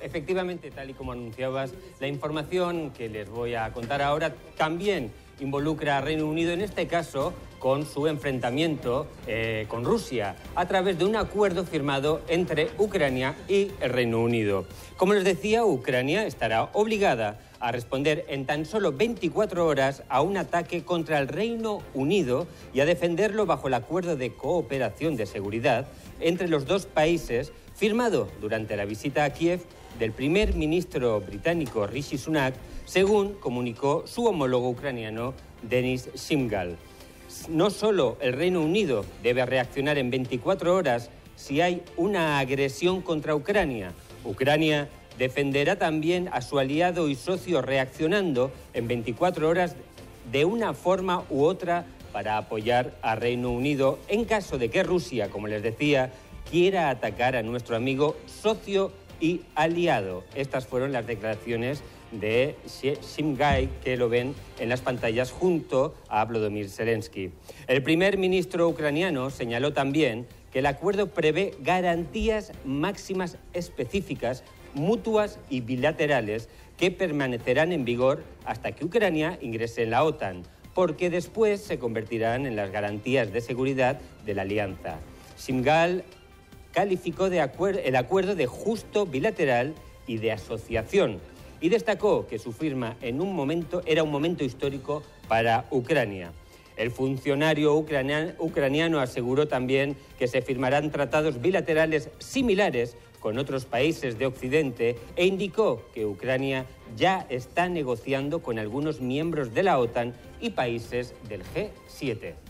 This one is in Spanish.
efectivamente, tal y como anunciabas, la información que les voy a contar ahora también involucra a Reino Unido, en este caso con su enfrentamiento con Rusia, a través de un acuerdo firmado entre Ucrania y el Reino Unido. Como les decía, Ucrania estará obligada a responder en tan solo 24 horas a un ataque contra el Reino Unido y a defenderlo bajo el acuerdo de cooperación de seguridad entre los dos países, firmado durante la visita a Kiev del primer ministro británico Rishi Sunak, según comunicó su homólogo ucraniano Denis Shmyhal. No solo el Reino Unido debe reaccionar en 24 horas si hay una agresión contra Ucrania. Ucrania defenderá también a su aliado y socio reaccionando en 24 horas de una forma u otra para apoyar a Reino Unido en caso de que Rusia, como les decía, quiera atacar a nuestro amigo, socio y aliado. Estas fueron las declaraciones de Shmyhal, que lo ven en las pantallas junto a Volodymyr Zelensky. El primer ministro ucraniano señaló también que el acuerdo prevé garantías máximas específicas, mutuas y bilaterales que permanecerán en vigor hasta que Ucrania ingrese en la OTAN, porque después se convertirán en las garantías de seguridad de la alianza. Shmyhal calificó el acuerdo de justo, bilateral y de asociación y destacó que su firma era un momento histórico para Ucrania. El funcionario ucraniano aseguró también que se firmarán tratados bilaterales similares con otros países de Occidente e indicó que Ucrania ya está negociando con algunos miembros de la OTAN y países del G7.